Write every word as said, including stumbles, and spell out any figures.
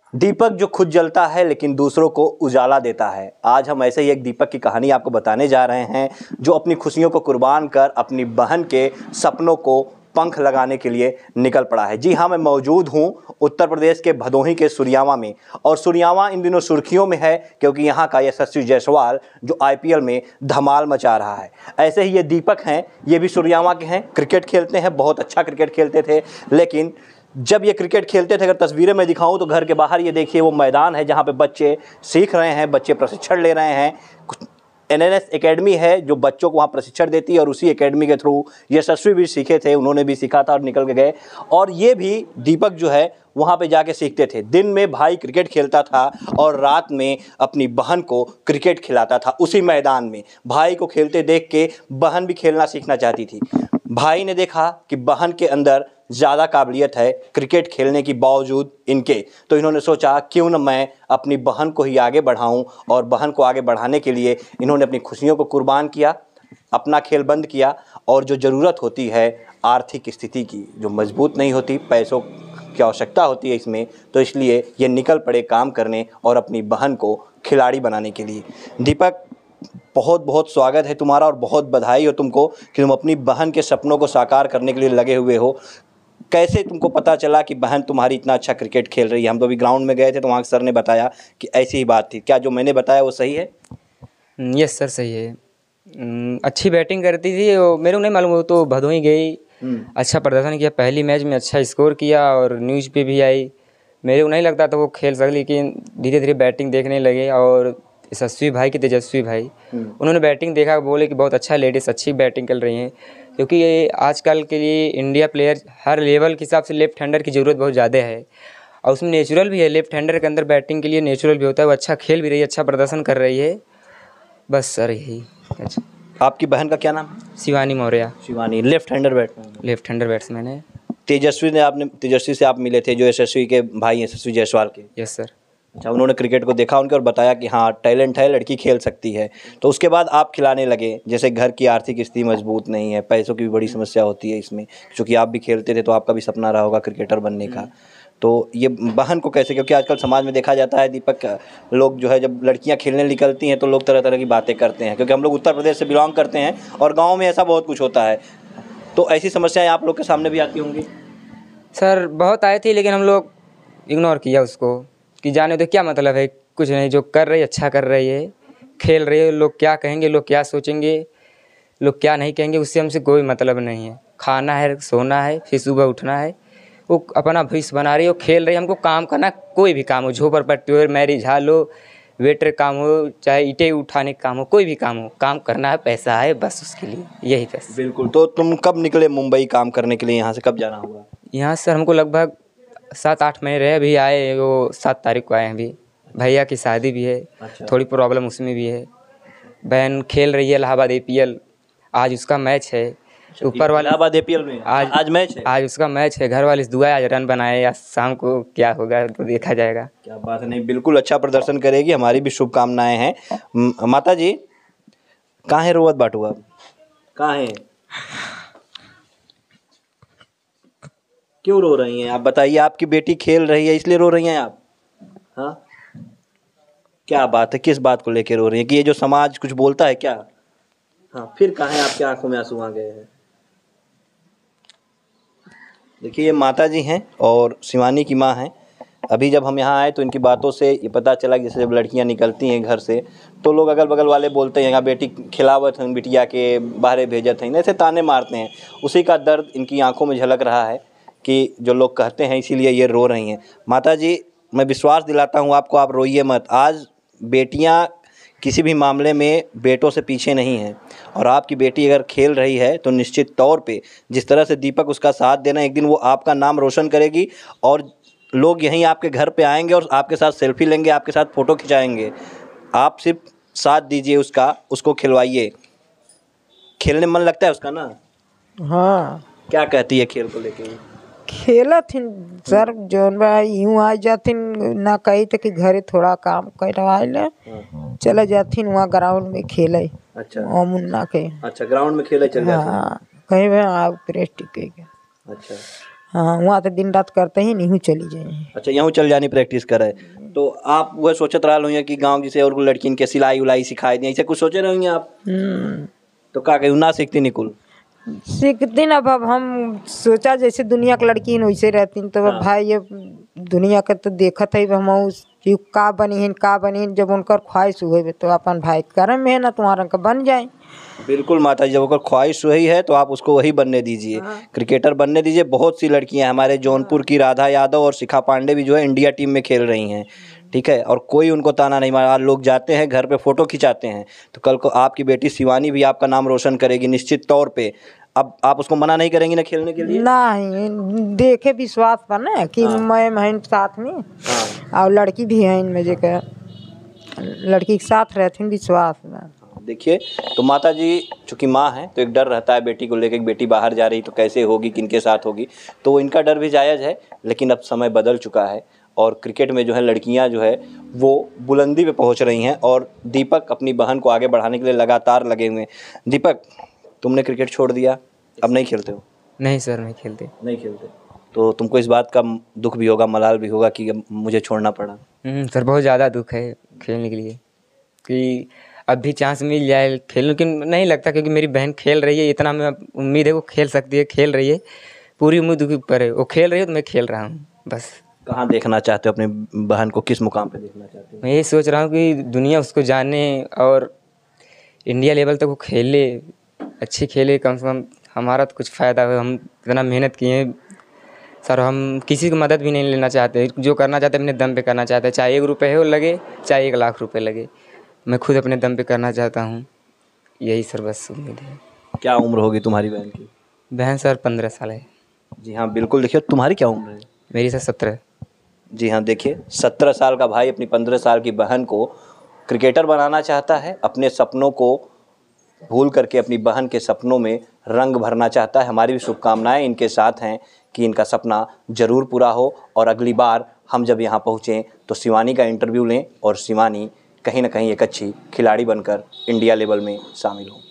दीपक जो खुद जलता है लेकिन दूसरों को उजाला देता है। आज हम ऐसे ही एक दीपक की कहानी आपको बताने जा रहे हैं जो अपनी खुशियों को कुर्बान कर अपनी बहन के सपनों को पंख लगाने के लिए निकल पड़ा है। जी हाँ, मैं मौजूद हूँ उत्तर प्रदेश के भदोही के सुरयामा में, और सुरयामा इन दिनों सुर्खियों में है क्योंकि यहाँ का यशस्वी जायसवाल जो आईपीएल में धमाल मचा रहा है। ऐसे ही ये दीपक हैं, ये भी सुरयामा के हैं, क्रिकेट खेलते हैं, बहुत अच्छा क्रिकेट खेलते थे। लेकिन जब ये क्रिकेट खेलते थे, अगर तस्वीरें मैं दिखाऊं तो घर के बाहर ये देखिए वो मैदान है जहाँ पे बच्चे सीख रहे हैं, बच्चे प्रशिक्षण ले रहे हैं। एन एन एस एकेडमी है जो बच्चों को वहाँ प्रशिक्षण देती है, और उसी एकेडमी के थ्रू यशस्वी भी सीखे थे, उन्होंने भी सीखा था और निकल के गए। और ये भी दीपक जो है वहाँ पे जाके सीखते थे। दिन में भाई क्रिकेट खेलता था और रात में अपनी बहन को क्रिकेट खिलाता था उसी मैदान में। भाई को खेलते देख के बहन भी खेलना सीखना चाहती थी। भाई ने देखा कि बहन के अंदर ज़्यादा काबिलियत है क्रिकेट खेलने की बावजूद इनके, तो इन्होंने सोचा क्यों न मैं अपनी बहन को ही आगे बढ़ाऊं, और बहन को आगे बढ़ाने के लिए इन्होंने अपनी खुशियों को कुर्बान किया, अपना खेल बंद किया। और जो ज़रूरत होती है आर्थिक स्थिति की, जो मजबूत नहीं होती, पैसों की आवश्यकता होती है इसमें, तो इसलिए ये निकल पड़े काम करने और अपनी बहन को खिलाड़ी बनाने के लिए। दीपक, बहुत बहुत स्वागत है तुम्हारा और बहुत बधाई हो तुमको कि तुम अपनी बहन के सपनों को साकार करने के लिए लगे हुए हो। कैसे तुमको पता चला कि बहन तुम्हारी इतना अच्छा क्रिकेट खेल रही है? हम तो अभी ग्राउंड में गए थे तो वहाँ सर ने बताया कि ऐसी ही बात थी। क्या जो मैंने बताया वो सही है? यस सर, सही है। अच्छी बैटिंग करती थी, वो मेरे को नहीं मालूम, वो तो भदोही गई, अच्छा प्रदर्शन किया, पहली मैच में अच्छा स्कोर किया और न्यूज़ पे भी आई। मेरे को नहीं लगता था वो खेल सकती, लेकिन धीरे धीरे बैटिंग देखने लगे। और यशस्वी भाई के तेजस्वी भाई, उन्होंने बैटिंग देखा, बोले कि बहुत अच्छा लेडीज़ अच्छी बैटिंग कर रही हैं, क्योंकि ये आजकल के लिए इंडिया प्लेयर हर लेवल के हिसाब से लेफ्ट हैंडर की ज़रूरत बहुत ज़्यादा है, और उसमें नेचुरल भी है। लेफ्ट हैंडर के अंदर बैटिंग के लिए नेचुरल भी होता है। वो अच्छा खेल भी रही है, अच्छा प्रदर्शन कर रही है। बस सर यही। अच्छा, आपकी बहन का क्या नाम है? Shivani Maurya. Shivani left hander batsman. Left hander batsman है। तेजस्वी ने आपने तेजस्वी से आप मिले थे, जो यशस्वी के भाई यशस्वी जायसवाल के? Yes sir. अच्छा, उन्होंने क्रिकेट को देखा उनके और बताया कि हाँ टैलेंट है, लड़की खेल सकती है। तो उसके बाद आप खिलाने लगे। जैसे घर की आर्थिक स्थिति मजबूत नहीं है, पैसों की भी बड़ी समस्या होती है इसमें, क्योंकि आप भी खेलते थे तो आपका भी सपना रहा होगा क्रिकेटर बनने का। तो ये बहन को कैसे, क्योंकि आजकल समाज में देखा जाता है दीपक, लोग जो है जब लड़कियां खेलने निकलती हैं तो लोग तरह तरह की बातें करते हैं, क्योंकि हम लोग उत्तर प्रदेश से बिलोंग करते हैं और गाँव में ऐसा बहुत कुछ होता है। तो ऐसी समस्याएँ आप लोग के सामने भी आती होंगी? सर बहुत आई थी, लेकिन हम लोग इग्नोर किया उसको, कि जाने तो क्या मतलब है, कुछ नहीं, जो कर रही है अच्छा कर रही है, खेल रही है। लोग क्या कहेंगे, लोग क्या सोचेंगे, लोग क्या नहीं कहेंगे, उससे हमसे कोई मतलब नहीं है। खाना है, सोना है, फिर सुबह उठना है। वो अपना भविष्य बना रही है, वो खेल रही है। हमको काम करना, कोई भी काम हो, झोपड़पट्टी हो, मैरिज हाल हो, वेटर काम हो, चाहे ईंटें उठाने का काम हो, कोई भी काम हो, काम करना है, पैसा है, बस उसके लिए यही पैसा। बिल्कुल। तो तुम कब निकले मुंबई काम करने के लिए? यहाँ से कब जाना हुआ? यहाँ सर हमको लगभग सात आठ महीने रहे, अभी आए, वो सात तारीख को आए हैं। अभी भैया की शादी भी है। अच्छा। थोड़ी प्रॉब्लम उसमें भी है। बहन खेल रही है इलाहाबाद एपीएल, आज उसका मैच है। ऊपर वाले इलाहाबाद एपीएल में आज आज मैच है। आज उसका मैच है। घर वाले से दुआ, आज रन बनाए, या शाम को क्या होगा तो देखा जाएगा। क्या बात है। नहीं, बिल्कुल अच्छा प्रदर्शन करेगी, हमारी भी शुभकामनाएं हैं। माता जी कहाँ है रोवत बाटू? आप कहाँ हैं? क्यों रो रही हैं आप? बताइए, आपकी बेटी खेल रही है इसलिए रो रही हैं आप? हाँ, क्या बात है, किस बात को लेकर रो रही हैं? कि ये जो समाज कुछ बोलता है क्या? हाँ, फिर कहाँ है आपकी आंखों में आंसू आ गए हैं? देखिए, ये माता जी हैं और शिवानी की माँ हैं। अभी जब हम यहाँ आए तो इनकी बातों से ये पता चला कि जैसे जब लड़कियाँ निकलती हैं घर से तो लोग अगल बगल वाले बोलते हैं, यहाँ बेटी खिलावत हैं, बिटिया के बाहर भेजत हैं, ऐसे ताने मारते हैं। उसी का दर्द इनकी आंखों में झलक रहा है कि जो लोग कहते हैं, इसीलिए ये रो रही हैं। माता जी, मैं विश्वास दिलाता हूँ आपको, आप रोइए मत। आज बेटियाँ किसी भी मामले में बेटों से पीछे नहीं हैं, और आपकी बेटी अगर खेल रही है तो निश्चित तौर पे जिस तरह से दीपक उसका साथ देना, एक दिन वो आपका नाम रोशन करेगी, और लोग यहीं आपके घर पे आएंगे और आपके साथ सेल्फी लेंगे, आपके साथ फ़ोटो खिंचाएंगे। आप सिर्फ साथ दीजिए उसका, उसको खिलवाइए। खेलने मन लगता है उसका ना? हाँ। क्या कहती है खेल को लेके? खेला थी सर, जौन बा यूँ आ जाथिन, ना कही तो कि घरे थोड़ा काम करवा ले, चले जाथिन वहाँ ग्राउंड में खेले। अच्छा। और मुन्ना के। अच्छा, ग्राउंड में खेले चल जाते हैं। हाँ, कहीं में आप प्रेस टिकेगा। अच्छा, हाँ वहाँ तो दिन रात करते ही नहीं चली जाए। अच्छा, यहाँ चल जानी प्रैक्टिस करे तो आप वह सोचत रहा हो कि गांव जैसे और लड़किन के सिलाई उलाई सिखाई दी, ऐसे कुछ सोचे रहोगे आप? तो का कहीं ना सीखती निकुल सीखती ना। अब हम सोचा जैसे दुनिया की लड़की वैसे रहती तो अब भाई ये दुनिया का तो देखत है हम उस का बनी है का बनी है, जब उनकर ख्वाहिश हुए तो अपन भाई करम मेहनत तुम्हारा का बन जाए। बिल्कुल माता जी, जब अगर ख्वाहिश वही है तो आप उसको वही बनने दीजिए, क्रिकेटर बनने दीजिए। बहुत सी लड़कियां हमारे जौनपुर की राधा यादव और शिखा पांडे भी जो है इंडिया टीम में खेल रही हैं, ठीक है, और कोई उनको ताना नहीं मारा। लोग जाते हैं घर पे फ़ोटो खिंचाते हैं, तो कल को आपकी बेटी शिवानी भी आपका नाम रोशन करेगी निश्चित तौर पे। अब आप उसको मना नहीं करेंगी ना खेलने के लिए? नहीं, देखे विश्वास पर ना कि हाँ। मैं मैं साथ में हाँ। और लड़की भी है इनमें जो लड़की के साथ रहती विश्वास में। देखिए, तो माता जी चूँकि माँ हैं तो एक डर रहता है बेटी को लेकर, बेटी बाहर जा रही तो कैसे होगी, किनके साथ होगी, तो इनका डर भी जायज़ है। लेकिन अब समय बदल चुका है और क्रिकेट में जो है लड़कियां जो है वो बुलंदी पे पहुंच रही हैं और दीपक अपनी बहन को आगे बढ़ाने के लिए लगातार लगे हुए हैं। दीपक, तुमने क्रिकेट छोड़ दिया, अब नहीं खेलते हो? नहीं सर, नहीं खेलते। नहीं खेलते तो तुमको इस बात का दुख भी होगा, मलाल भी होगा कि अब मुझे छोड़ना पड़ा? सर बहुत ज़्यादा दुख है खेलने के लिए कि अब भी चांस मिल जाए खेल, लेकिन नहीं लगता क्योंकि मेरी बहन खेल रही है, इतना मैं उम्मीद है वो खेल सकती है, खेल रही है, पूरी उम्मीद के ऊपर है। वो खेल रही है तो मैं खेल रहा हूँ बस। कहाँ देखना चाहते हो अपनी बहन को, किस मुकाम पे देखना चाहते हो? मैं ये सोच रहा हूँ कि दुनिया उसको जाने और इंडिया लेवल तक वो खेले, अच्छी खेले, कम से कम हमारा तो कुछ फ़ायदा हो। हम इतना मेहनत किए सर, हम किसी की मदद भी नहीं लेना चाहते, जो करना चाहते अपने दम पे करना चाहते हैं, चाहे एक रुपये हो लगे चाहे एक लाख रुपए लगे, मैं खुद अपने दम पे करना चाहता हूँ। यही सर बस उम्मीद है। क्या उम्र होगी तुम्हारी बहन की? बहन सर पंद्रह साल है। जी हाँ बिल्कुल। देखिए, तुम्हारी क्या उम्र है? मेरी सर सत्रह। जी हाँ, देखिए सत्रह साल का भाई अपनी पंद्रह साल की बहन को क्रिकेटर बनाना चाहता है, अपने सपनों को भूल करके अपनी बहन के सपनों में रंग भरना चाहता है। हमारी भी शुभकामनाएं इनके साथ हैं कि इनका सपना ज़रूर पूरा हो और अगली बार हम जब यहाँ पहुँचें तो शिवानी का इंटरव्यू लें और शिवानी कहीं ना कहीं एक अच्छी खिलाड़ी बनकर इंडिया लेवल में शामिल हो।